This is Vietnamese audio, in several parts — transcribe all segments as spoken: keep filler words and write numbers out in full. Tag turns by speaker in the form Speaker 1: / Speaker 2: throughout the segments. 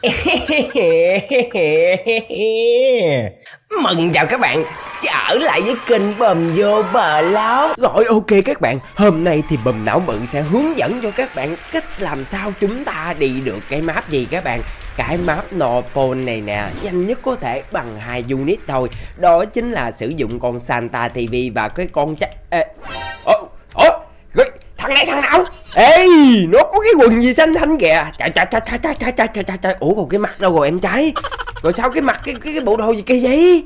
Speaker 1: Mừng chào các bạn trở lại với kênh Bùm Vô Vlog. Rồi ok các bạn, hôm nay thì Bùm Não Bự sẽ hướng dẫn cho các bạn cách làm sao chúng ta đi được cái map gì các bạn. Cái map Northpole này nè, nhanh nhất có thể bằng hai unit thôi. Đó chính là sử dụng con Santa ti vi và cái con chắc... Ê, ồ, ồ, thằng này thằng nào? Ê, nó có cái quần gì xanh xanh kìa. Trời trời trời trời trời trời trời trời trời. Ủa còn cái mặt đâu rồi em trai? Rồi sao cái mặt cái cái, cái bộ đồ gì kia vậy?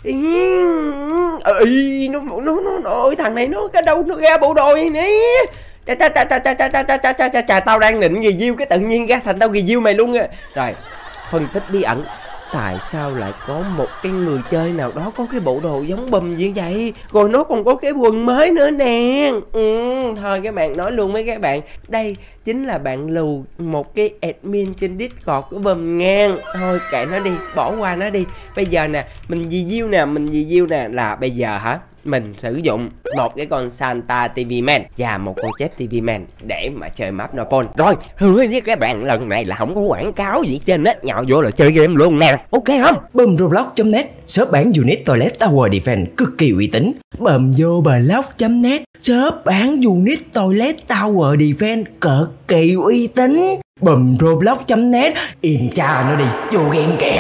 Speaker 1: Ê, nó nó nó nó ơi thằng này nó cái đâu nó ra bộ đồ vậy nè. Chà chà chà chà chà chà chà chà chà chà chà tao đang định review cái tự nhiên ra thành tao review mày luôn à. Rồi, phân tích bí ẩn. Tại sao lại có một cái người chơi nào đó có cái bộ đồ giống Bùm như vậy? Rồi nó còn có cái quần mới nữa nè. Ừ, thôi các bạn nói luôn với các bạn, đây chính là bạn Lù, một cái admin trên Discord của Bùm ngang. Thôi kệ nó đi, bỏ qua nó đi. Bây giờ nè, mình review nè, mình review nè là bây giờ hả? Mình sử dụng một cái con Santa ti vi Man và một con chép ti vi Man để mà chơi map Northpole. Rồi, hứa với các bạn lần này là không có quảng cáo gì trên hết, nhào vô là chơi game luôn nè. Ok không?
Speaker 2: Bùm Roblox chấm net, shop bán unit toilet tower defense cực kỳ uy tín. Bùm Vô Vlog chấm net, shop bán unit toilet tower defense cực kỳ uy tín. Bùm Roblox chấm net, im cha nó đi, vô game kìa.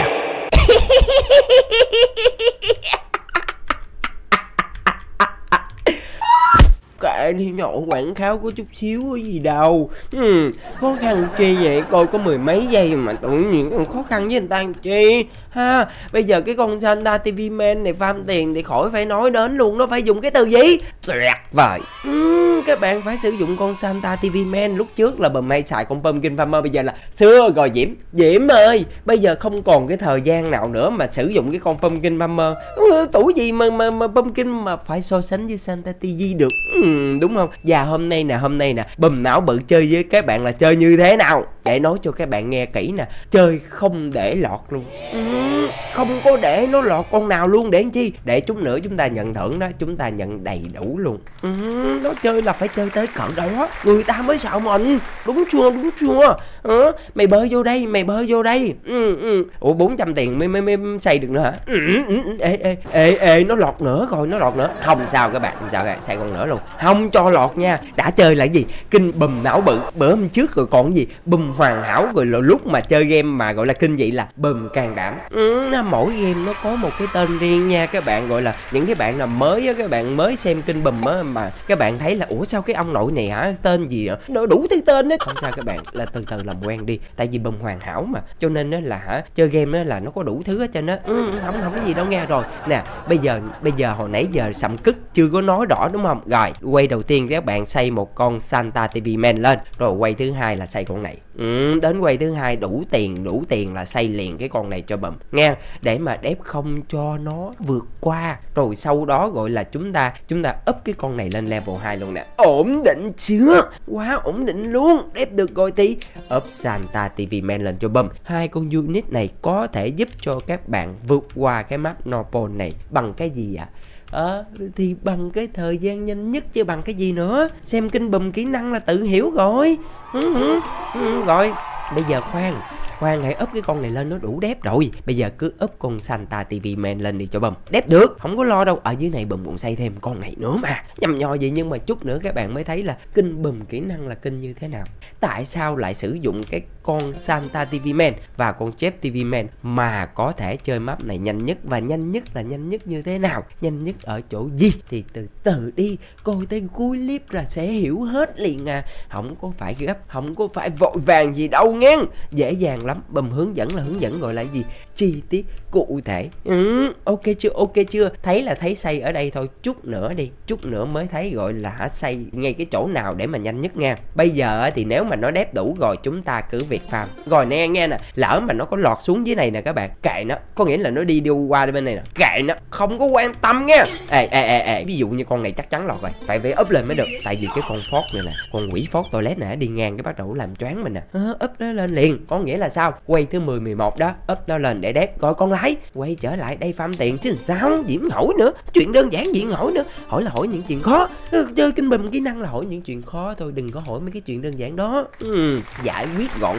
Speaker 1: Kệ đi nhỏ, quảng cáo có chút xíu cái gì đâu. ừ, Khó khăn chi vậy, coi có mười mấy giây mà tự nhiên còn khó khăn với người ta chi ha. Bây giờ cái con Santa ti vi Man này farm tiền thì khỏi phải nói đến luôn. Nó phải dùng cái từ gì? Tuyệt vời. ừ, Các bạn phải sử dụng con Santa ti vi Man. Lúc trước là Bùm hay xài con Pumpkin Farmer, bây giờ là xưa rồi Diễm. Diễm ơi, bây giờ không còn cái thời gian nào nữa mà sử dụng cái con Pumpkin Farmer. ừ, Tuổi gì mà, mà, mà Pumpkin mà phải so sánh với Santa ti vi được. ừ, Đúng không? Và hôm nay nè, hôm nay nè Bùm Não Bự chơi với các bạn là chơi như thế nào để nói cho các bạn nghe kỹ nè. Chơi không để lọt luôn. ừ, Không có để nó lọt con nào luôn. Để làm chi? Để chút nữa chúng ta nhận thưởng đó, chúng ta nhận đầy đủ luôn. ừ, Nó chơi là phải chơi tới cỡ đó người ta mới sợ mình. Đúng chưa? Đúng chưa? ừ, Mày bơi vô đây, mày bơi vô đây. ừ, ừ. Ủa bốn trăm tiền mới, mới, mới xây được nữa hả? ừ, ừ, ừ. Ê, ê, ê, ê, nó lọt nữa rồi, nó lọt nữa. Không sao các bạn, không sao các bạn, xây con nữa luôn. Không cho lọt nha. Đã chơi là gì? Kinh Bùm Não Bự. Bữa hôm trước rồi còn gì? Bùm Hoàn Hảo. Rồi là lúc mà chơi game mà gọi là kinh dị là Bùm Can Đảm. ừ, Mỗi game nó có một cái tên riêng nha các bạn. Gọi là những cái bạn nào mới á, các bạn mới xem kênh Bùm á mà các bạn thấy là ủa sao cái ông nội này hả, tên gì ạ? Nó đủ thứ tên đấy. Không sao các bạn, là từ từ làm quen đi. Tại vì Bùm Hoàn Hảo mà, cho nên nó là hả, chơi game á là nó có đủ thứ hết trơn á. ừ, Không không cái gì đâu nghe. Rồi nè, bây giờ bây giờ hồi nãy giờ sầm cứt chưa có nói rõ đúng không? Rồi quay đầu tiên các bạn xây một con Santa ti vi Man lên. Rồi quay thứ hai là xây con này. ừ, Đến quay thứ hai đủ tiền đủ tiền là xây liền cái con này cho Bùm nghe, để mà đép không cho nó vượt qua. Rồi sau đó gọi là chúng ta chúng ta up cái con này lên level hai luôn nè. Ổn định chưa? Quá ổn định luôn. Đép được rồi tí up Santa ti vi Man lên cho Bùm. Hai con unit này có thể giúp cho các bạn vượt qua cái map Northpole này bằng cái gì ạ? À? Ờ, thì bằng cái thời gian nhanh nhất chứ bằng cái gì nữa. Xem kinh Bùm kỹ năng là tự hiểu rồi. ừ, ừ, ừ, Rồi, bây giờ khoan Khoan hãy up cái con này lên, nó đủ đép rồi. Bây giờ cứ up con Santa ti vi Man lên đi cho Bùm. Đép được, không có lo đâu. Ở dưới này Bùm cũng xây thêm con này nữa mà. Nhầm nhò vậy nhưng mà chút nữa các bạn mới thấy là kinh Bùm kỹ năng là kinh như thế nào. Tại sao lại sử dụng cái con Santa ti vi Man và con Jeff ti vi Man mà có thể chơi map này nhanh nhất? Và nhanh nhất là nhanh nhất như thế nào? Nhanh nhất ở chỗ gì? Thì từ từ đi, coi tới cuối clip là sẽ hiểu hết liền à. Không có phải gấp, không có phải vội vàng gì đâu nghe. Dễ dàng lắm. Bùm hướng dẫn là hướng dẫn gọi là gì? Chi tiết cụ thể. ừ, Ok chưa? Ok chưa? Thấy là thấy xây ở đây thôi. Chút nữa đi, chút nữa mới thấy gọi là hả, xây ngay cái chỗ nào để mà nhanh nhất nha. Bây giờ thì nếu mà nó đép đủ rồi chúng ta cứ việc farm. Rồi nè nghe nè, lỡ mà nó có lọt xuống dưới này nè các bạn, kệ nó. Có nghĩa là nó đi đi qua bên này nè, kệ nó, không có quan tâm nha. Ê ê ê ê, ví dụ như con này chắc chắn lọt rồi, phải phải up lên mới được. Tại vì cái con Ford này nè, con quỷ Ford toilet nè đi ngang cái bắt đầu làm choáng mình nè. à, Up nó lên liền. Có nghĩa là sao? Quay thứ mười mười một đó, up nó lên để đép. Rồi con lái quay trở lại đây farm tiền chứ sao? Diễm hỏi nữa, chuyện đơn giản Diễm hỏi nữa. Hỏi là hỏi những chuyện khó. Chơi kinh Bùm kỹ năng là hỏi những chuyện khó thôi, đừng có hỏi mấy cái chuyện đơn giản đó. ừ, Giải quyết gọn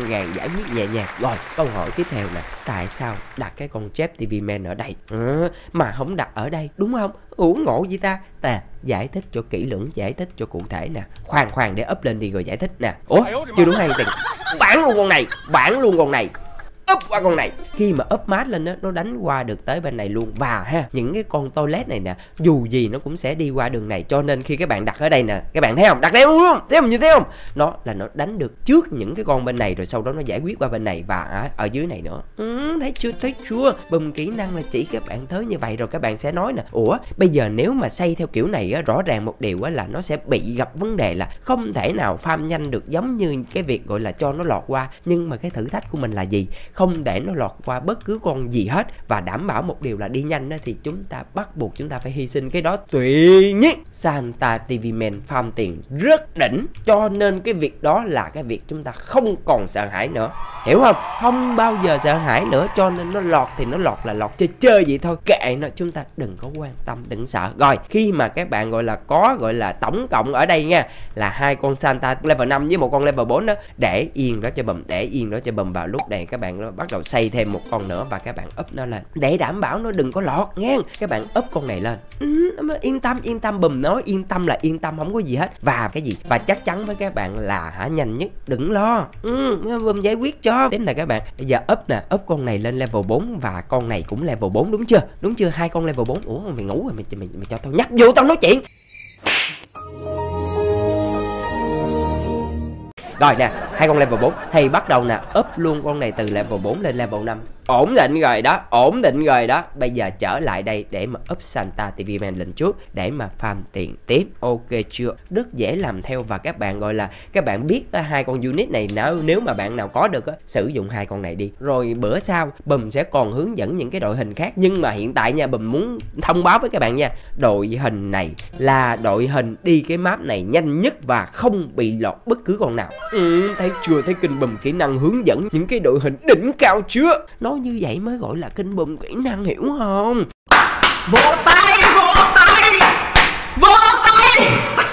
Speaker 1: gàng giải quyết nhẹ nhàng. Rồi câu hỏi tiếp theo nè, tại sao đặt cái con Chép ti vi Man ở đây ừ, mà không đặt ở đây, đúng không? Ủa ngộ gì ta? Ta giải thích cho kỹ lưỡng, giải thích cho cụ thể nè. Khoan khoan để up lên đi rồi giải thích nè. Ủa chưa đúng hay tiền, bản luôn con này, bản luôn con này, úp qua con này. Khi mà úp mát lên đó, nó đánh qua được tới bên này luôn. Và ha, những cái con toilet này nè, dù gì nó cũng sẽ đi qua đường này. Cho nên khi các bạn đặt ở đây nè, các bạn thấy không? Đặt đây luôn luôn, thấy không? Như thế không? Nó là nó đánh được trước những cái con bên này, rồi sau đó nó giải quyết qua bên này và ở, ở dưới này nữa. ừ, Thấy chưa, thấy chưa? Bùm kỹ năng là chỉ các bạn tới như vậy. Rồi các bạn sẽ nói nè, ủa bây giờ nếu mà xây theo kiểu này á, rõ ràng một điều á là nó sẽ bị gặp vấn đề là không thể nào farm nhanh được giống như cái việc gọi là cho nó lọt qua. Nhưng mà cái thử thách của mình là gì? Không để nó lọt qua bất cứ con gì hết, và đảm bảo một điều là đi nhanh đó, thì chúng ta bắt buộc chúng ta phải hy sinh cái đó. Tuy nhiên Santa ti vi Man farm tiền rất đỉnh, cho nên cái việc đó là cái việc chúng ta không còn sợ hãi nữa, hiểu không? Không bao giờ sợ hãi nữa. Cho nên nó lọt thì nó lọt là lọt chơi chơi vậy thôi, kệ nó, chúng ta đừng có quan tâm, đừng sợ. Rồi khi mà các bạn gọi là có gọi là tổng cộng ở đây nha, là hai con Santa level năm với một con level bốn đó, để yên đó cho bùm, để yên đó cho bùm. Vào lúc này các bạn bắt đầu xây thêm một con nữa và các bạn up nó lên để đảm bảo nó đừng có lọt nha. Các bạn up con này lên, ừ, yên tâm yên tâm bùm, nói yên tâm là yên tâm, không có gì hết. Và cái gì, và chắc chắn với các bạn là hả, nhanh nhất, đừng lo, ừ, bùm giải quyết cho. Tiếp là các bạn bây giờ up nè, up con này lên level bốn và con này cũng level bốn, đúng chưa? Đúng chưa? Hai con level bốn. Ủa mày ngủ rồi, mày mày, mày cho tao nhắc vô tao nói chuyện. Rồi nè, hai con level bốn thì bắt đầu nè, up luôn con này từ level bốn lên level năm. Ổn định rồi đó, ổn định rồi đó. Bây giờ trở lại đây để mà up Santa ti vi Man lên trước để mà farm tiền tiếp. Ok chưa? Rất dễ làm theo. Và các bạn gọi là các bạn biết hai con unit này nào, nếu mà bạn nào có được á, sử dụng hai con này đi. Rồi bữa sau Bùm sẽ còn hướng dẫn những cái đội hình khác. Nhưng mà hiện tại nha, Bùm muốn thông báo với các bạn nha, đội hình này là đội hình đi cái map này nhanh nhất và không bị lọt bất cứ con nào. Ừ, thấy chưa? Thấy kinh Bùm kỹ năng hướng dẫn những cái đội hình đỉnh cao chưa? Nói như vậy mới gọi là kinh Bùm kỹ năng, hiểu không?
Speaker 2: Vỗ tay, vỗ tay, vỗ tay.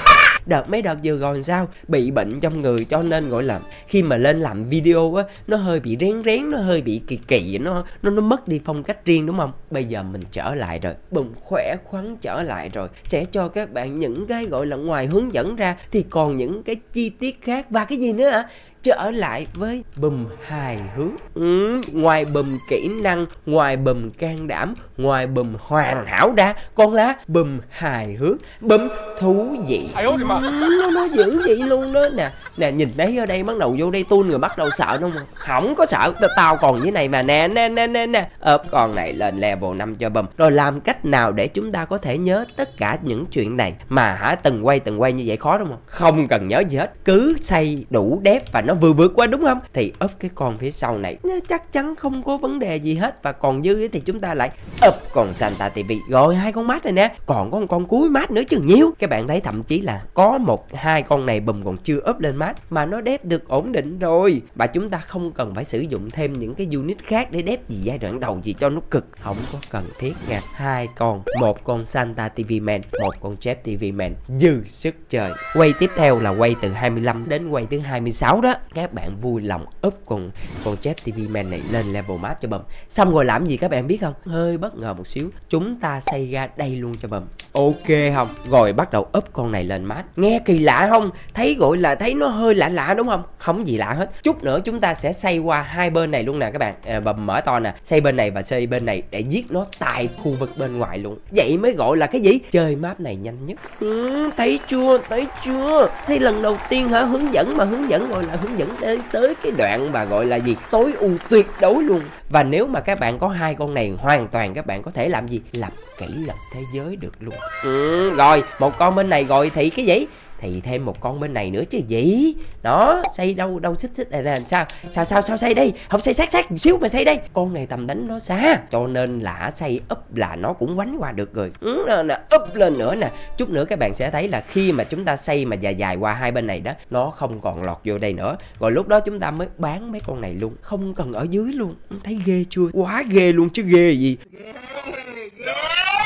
Speaker 1: Đợt mấy đợt vừa rồi sao bị bệnh trong người, cho nên gọi là khi mà lên làm video á, nó hơi bị rén rén, nó hơi bị kỳ kỳ, nó nó nó mất đi phong cách riêng, đúng không? Bây giờ mình trở lại rồi, Bùm khỏe khoắn trở lại rồi, sẽ cho các bạn những cái gọi là ngoài hướng dẫn ra thì còn những cái chi tiết khác. Và cái gì nữa hả? Trở lại với Bùm hài hước. ừ, Ngoài Bùm kỹ năng, ngoài Bùm can đảm, ngoài Bùm hoàn hảo ra, còn là Bùm hài hước, Bùm thú vị. ừ, Nó nó dữ vậy luôn đó nè. Nè nhìn thấy ở đây bắt đầu vô đây tuôn rồi, bắt đầu sợ đúng không? Không có sợ, tao còn với này mà. Nè nè nè nè nè ốp con này lên level năm cho Bùm. Rồi làm cách nào để chúng ta có thể nhớ tất cả những chuyện này mà hả, từng quay từng quay như vậy khó đúng không? Không cần nhớ gì hết, cứ xây đủ đép và nó vừa vượt qua, đúng không? Thì up cái con phía sau này chắc chắn không có vấn đề gì hết. Và còn dư thì chúng ta lại up con Santa ti vi. Rồi hai con mát này nè, còn có một con cuối mát nữa chứ nhiều. Các bạn thấy thậm chí là có một hai con này Bùm còn chưa up lên mát mà nó đép được ổn định rồi. Và chúng ta không cần phải sử dụng thêm những cái unit khác để đép gì giai đoạn đầu gì cho nó cực, không có cần thiết nha. Hai con, một con Santa ti vi Man, một con Chép ti vi Man dư sức chơi. Quay tiếp theo là quay từ hai mươi lăm đến quay thứ hai mươi sáu đó. Các bạn vui lòng up con con Chép ti vi Man này lên level mát cho Bùm. Xong rồi làm gì các bạn biết không? Hơi bất ngờ một xíu, chúng ta xây ra đây luôn cho Bùm. Ok không? Rồi bắt đầu up con này lên mát. Nghe kỳ lạ không? Thấy gọi là thấy nó hơi lạ lạ đúng không? Không gì lạ hết. Chút nữa chúng ta sẽ xây qua hai bên này luôn nè các bạn. À, Bùm mở to nè, xây bên này và xây bên này để giết nó tại khu vực bên ngoài luôn. Vậy mới gọi là cái gì? Chơi map này nhanh nhất. ừ, Thấy chưa? Thấy chưa? Thấy lần đầu tiên hả? Hướng dẫn mà hướng dẫn gọi là hướng dẫn tới tới cái đoạn mà gọi là gì, tối ưu tuyệt đối luôn. Và nếu mà các bạn có hai con này, hoàn toàn các bạn có thể làm gì, lập kỷ lục thế giới được luôn. ừ, Rồi một con bên này rồi thì cái gì, thì thêm một con bên này nữa chứ gì. Đó, xây đâu đâu xích xích này là sao sao sao sao xây đây, không xây sát sát một xíu mà xây đây. Con này tầm đánh nó xa, cho nên là xây up là nó cũng quánh qua được rồi. ừ, nè, up lên nữa nè. Chút nữa các bạn sẽ thấy là khi mà chúng ta xây mà dài dài qua hai bên này đó, nó không còn lọt vô đây nữa. Rồi lúc đó chúng ta mới bán mấy con này luôn, không cần ở dưới luôn. Thấy ghê chưa? Quá ghê luôn chứ ghê gì.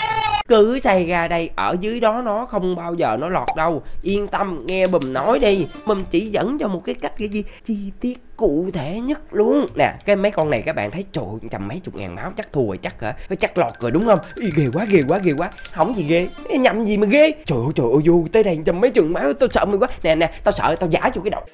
Speaker 1: cứ xay ra đây, ở dưới đó nó không bao giờ nó lọt đâu. Yên tâm, nghe Bùm nói đi. Bùm chỉ dẫn cho một cái cách cái gì chi tiết cụ thể nhất luôn. Nè, cái mấy con này các bạn thấy trời trăm mấy chục ngàn máu chắc thua rồi chắc hả? Chắc lọt rồi đúng không? Ý, ghê quá ghê quá ghê quá. Không gì ghê, nhầm gì mà ghê. Trời ơi trời ơi, vô tới đây trăm mấy chục máu tao sợ mày quá. Nè nè, tao sợ tao giả cho cái đầu.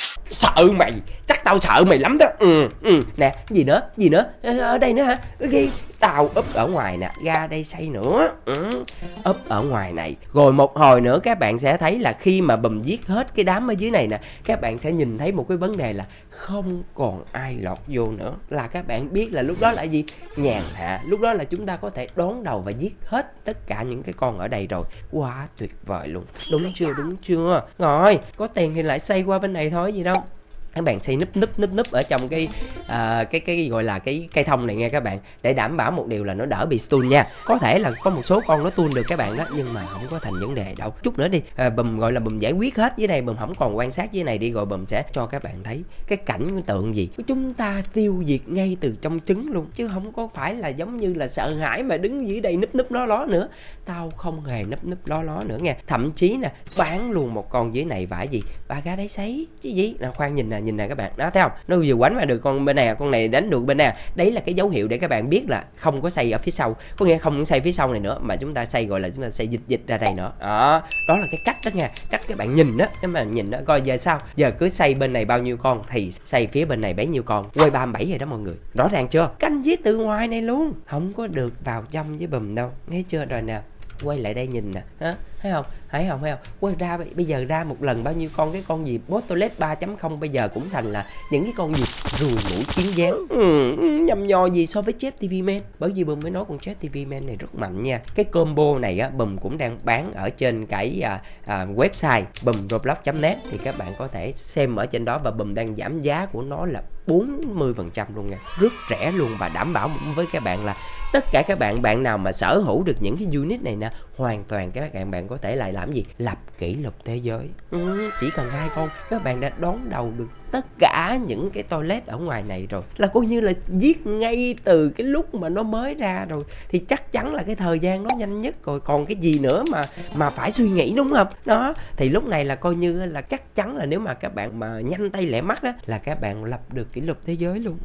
Speaker 1: Sợ mày, chắc tao sợ mày lắm đó. Ừ, ừ, nè, gì nữa, gì nữa, ở đây nữa hả? Ghi, tao úp ở ngoài nè, ra đây xay nữa. Ừ, úp ở ngoài này. Rồi một hồi nữa các bạn sẽ thấy là khi mà Bùm giết hết cái đám ở dưới này nè, các bạn sẽ nhìn thấy một cái vấn đề là không còn ai lọt vô nữa. Là các bạn biết là lúc đó là gì? Nhàn hạ, lúc đó là chúng ta có thể đón đầu và giết hết tất cả những cái con ở đây rồi. Quá tuyệt vời luôn. Đúng chưa, đúng chưa? Rồi, có tiền thì lại xây qua bên này thôi, gì đâu. Các bạn xây núp núp núp núp ở trong cái à, cái cái gọi là cái cây thông này nha các bạn, để đảm bảo một điều là nó đỡ bị stun nha. Có thể là có một số con nó tuôn được các bạn đó, nhưng mà không có thành vấn đề đâu. Chút nữa đi à, Bùm gọi là Bùm giải quyết hết dưới này, Bùm không còn quan sát dưới này đi, rồi Bùm sẽ cho các bạn thấy cái cảnh tượng gì chúng ta tiêu diệt ngay từ trong trứng luôn, chứ không có phải là giống như là sợ hãi mà đứng dưới đây núp núp ló ló nữa. Tao không hề núp núp ló ló nữa nha. Thậm chí nè, bán luôn một con dưới này và gì và ra đấy sấy chứ gì. Nào khoan, nhìn nè, nhìn nè các bạn, đó thấy không, nó vừa quánh mà được con bên này, con này đánh được bên này. Đấy là cái dấu hiệu để các bạn biết là không có xây ở phía sau, có nghĩa không xây phía sau này nữa mà chúng ta xây gọi là chúng ta xây dịch dịch ra đây nữa. Đó, đó là cái cách đó nha, cách các bạn nhìn đó, các bạn nhìn đó coi giờ sao. Giờ cứ xây bên này bao nhiêu con thì xây phía bên này bấy nhiêu con, quay ba mươi bảy rồi đó mọi người, rõ ràng chưa? Canh giết từ ngoài này luôn, không có được vào trong với Bùm đâu, nghe chưa? Rồi nè, quay lại đây nhìn nè, hả? Thấy không? Thấy không? Thấy không? Quay ra bây giờ ra một lần bao nhiêu con, cái con gì Bot Toilet ba chấm không bây giờ cũng thành là những cái con gì ruồi mũi kiến dán. Ừ, nhầm nhò gì so với Jet ti vi Man. Bởi vì Bùm mới nói con Jet ti vi Man này rất mạnh nha. Cái combo này á, Bùm cũng đang bán ở trên cái à, à, website bùm roblox chấm net, thì các bạn có thể xem ở trên đó, và Bùm đang giảm giá của nó là bốn mươi phần trăm luôn nha, rất rẻ luôn, và đảm bảo với các bạn là tất cả các bạn bạn nào mà sở hữu được những cái unit này nè, hoàn toàn các bạn bạn có thể lại làm gì, lập kỷ lục thế giới. Ừ, chỉ cần hai con các bạn đã đón đầu được tất cả những cái toilet ở ngoài này rồi, là coi như là giết ngay từ cái lúc mà nó mới ra rồi, thì chắc chắn là cái thời gian nó nhanh nhất rồi, còn cái gì nữa mà mà phải suy nghĩ, đúng không? Đó, thì lúc này là coi như là chắc chắn là nếu mà các bạn mà nhanh tay lẹ mắt đó là các bạn lập được kỷ lục thế giới luôn.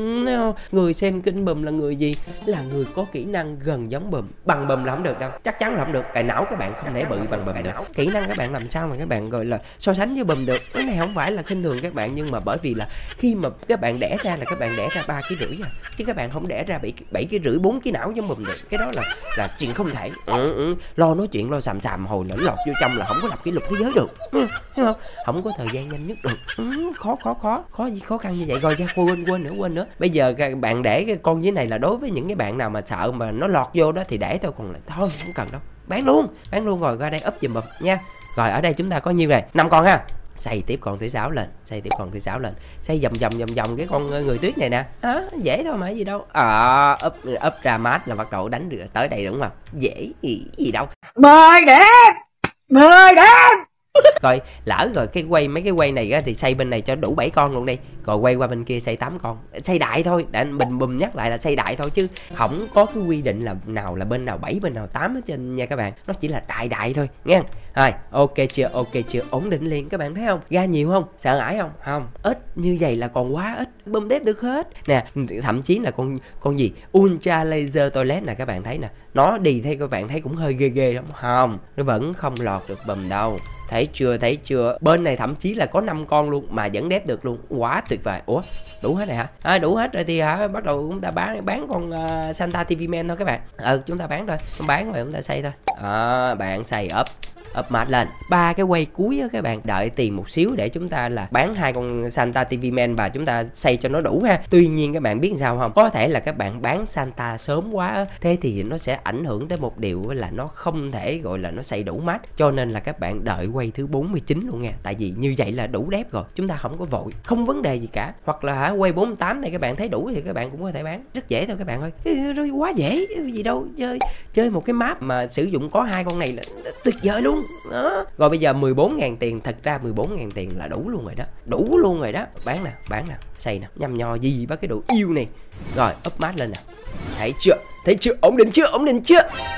Speaker 1: Ừ, người xem kênh Bùm là người gì? Là người có kỹ năng gần giống Bùm, bằng Bùm là không được đâu, chắc chắn là không được. Cái não các bạn không thể bự bằng Bùm được, kỹ năng các bạn làm sao mà các bạn gọi là so sánh với Bùm được. Cái này không phải là khinh thường các bạn, nhưng mà bởi vì là khi mà các bạn đẻ ra là các bạn đẻ ra ba ký rưỡi à, chứ các bạn không đẻ ra bảy ký rưỡi bốn ký não giống Bùm được. Cái đó là là chuyện không thể. Ừ, ừ. Lo nói chuyện lo xàm xàm hồi nữa lọt vô trong là không có lập kỷ lục thế giới được, ừ, thấy không? Không có thời gian nhanh nhất được. Ừ, khó khó khó khó gì khó khăn như vậy. Rồi ra quên quên nữa quên nữa. Bây giờ các bạn để cái con dưới này là đối với những cái bạn nào mà sợ mà nó lọt vô đó thì để thôi, còn lại thôi không cần đâu, bán luôn bán luôn. Rồi ra đây úp giùm Bùm nha. Rồi ở đây chúng ta có nhiêu này, năm con ha. Xây tiếp con thứ sáu lên, xây tiếp con thứ sáu lên, xây vòng vòng vòng vòng cái con người tuyết này nè. À, dễ thôi mà gì đâu. À, úp úp ra mát là bắt đầu đánh được tới đây đúng không? Dễ gì, gì đâu.
Speaker 3: Mời đẹp, mời đẹp.
Speaker 1: Coi lỡ rồi cái quay mấy cái quay này á thì xây bên này cho đủ bảy con luôn đi, rồi quay qua bên kia xây tám con, xây đại thôi. Để mình Bùm nhắc lại là xây đại thôi, chứ không có cái quy định là nào là bên nào bảy bên nào tám hết trên nha các bạn, nó chỉ là đại đại thôi nha. Rồi ok chưa, ok chưa, ổn định liền. Các bạn thấy không, ra nhiều không, sợ hãi không? Không, ít như vậy là còn quá ít, Bùm đép được hết nè. Thậm chí là con con gì Ultra Laser Toilet nè, các bạn thấy nè, nó đi theo các bạn thấy cũng hơi ghê ghê đúng không? Nó vẫn không lọt được Bùm đâu. Thấy chưa, thấy chưa? Bên này thậm chí là có năm con luôn mà vẫn đép được luôn, quá tuyệt vời. Ủa, đủ hết này hả? À, đủ hết rồi thì hả, bắt đầu chúng ta bán bán con uh, Santa ti vi Man thôi các bạn. Ừ, chúng ta bán thôi, bán rồi chúng ta xây thôi. À, bạn xây up up mát lên. Ba cái quay cuối á các bạn, đợi tiền một xíu để chúng ta là bán hai con Santa ti vi Man và chúng ta xây cho nó đủ ha. Tuy nhiên các bạn biết sao không? Có thể là các bạn bán Santa sớm quá, thế thì nó sẽ ảnh hưởng tới một điều là nó không thể gọi là nó xây đủ mát, cho nên là các bạn đợi quay thứ bốn mươi chín luôn nha. Tại vì như vậy là đủ đép rồi, chúng ta không có vội, không vấn đề gì cả. Hoặc là hả, quay bốn mươi tám này các bạn thấy đủ thì các bạn cũng có thể bán, rất dễ thôi các bạn ơi. Rồi quá dễ gì đâu, chơi chơi một cái map mà sử dụng có hai con này là tuyệt vời luôn đó. Rồi bây giờ mười bốn ngàn tiền, thật ra mười bốn ngàn tiền là đủ luôn rồi đó, đủ luôn rồi đó. Bán nè, bán nè, xây nè, nhăm nho gì bác cái đồ yêu này. Rồi up mát lên nè, thấy chưa, thấy chưa, ổn định chưa, ổn định chưa? Ủa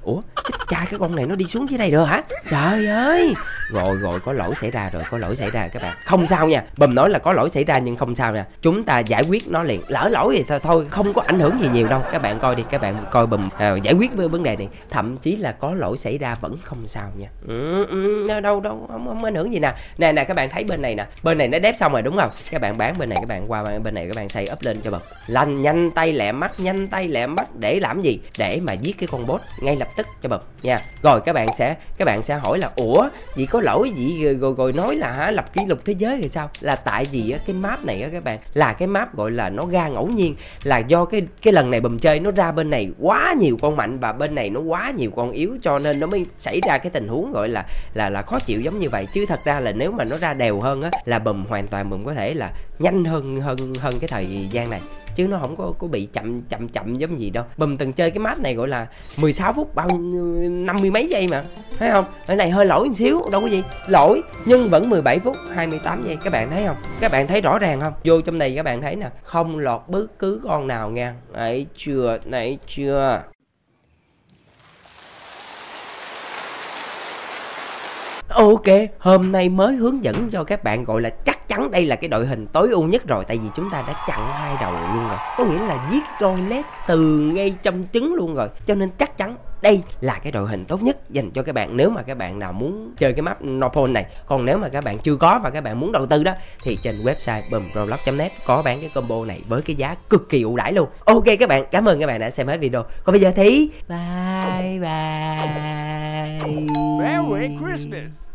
Speaker 1: ủa chết cha, cái con này nó đi xuống dưới đây được hả? Trời ơi, rồi rồi có lỗi xảy ra rồi, có lỗi xảy ra các bạn. Không sao nha, Bùm nói là có lỗi xảy ra nhưng không sao nè, chúng ta giải quyết nó liền. Lỡ lỗi thì thôi, thôi không có ảnh hưởng gì nhiều đâu. Các bạn coi đi, các bạn coi Bùm à, giải quyết vấn đề này. Thậm chí là có lỗi xảy ra vẫn không sao nha. Ừ, ừ, đâu đâu không, không ảnh hưởng gì nè. Nè nè, các bạn thấy bên này nè, bên này nó đép xong rồi đúng không? Các bạn bán bên này, các bạn qua bên này, các bạn xây up lên cho Bùm. Lanh nhanh tay lẹ mắt, nhanh tay lẹ mắt để làm gì? Để mà giết cái con boss ngay lập tức cho Bùm nha. Rồi các bạn sẽ các bạn sẽ hỏi là ủa gì có lỗi gì rồi, rồi, rồi nói là hả lập kỷ lục thế giới thì sao? Là tại vì á, cái map này á các bạn là cái map gọi là nó ra ngẫu nhiên, là do cái cái lần này Bùm chơi nó ra bên này quá nhiều con mạnh và bên này nó quá nhiều con yếu, cho nên nó mới xảy ra cái tình huống gọi là là là khó chịu giống như vậy. Chứ thật ra là nếu mà nó ra đều hơn á là Bùm hoàn toàn Bùm có thể là nhanh hơn hơn hơn cái thời gian này, chứ nó không có có bị chậm chậm chậm giống gì đâu. Bùm từng chơi cái map này gọi là mười sáu phút bao năm mươi mấy giây mà, thấy không? Cái này hơi lỗi một xíu, đâu có gì lỗi, nhưng vẫn mười bảy phút hai mươi tám giây. Các bạn thấy không? Các bạn thấy rõ ràng không? Vô trong này các bạn thấy nè, không lọt bất cứ con nào nha. Đấy chưa, đấy chưa. Ok, hôm nay mới hướng dẫn cho các bạn gọi là chắc chắn đây là cái đội hình tối ưu nhất rồi. Tại vì chúng ta đã chặn hai đầu luôn rồi, có nghĩa là giết toilet từ ngay trong trứng luôn rồi. Cho nên chắc chắn đây là cái đội hình tốt nhất dành cho các bạn nếu mà các bạn nào muốn chơi cái map Northpole này. Còn nếu mà các bạn chưa có và các bạn muốn đầu tư đó thì trên website bùm roblox chấm net có bán cái combo này với cái giá cực kỳ ưu đãi luôn. Ok các bạn, cảm ơn các bạn đã xem hết video. Còn bây giờ thì bye bye.
Speaker 4: Merry Christmas.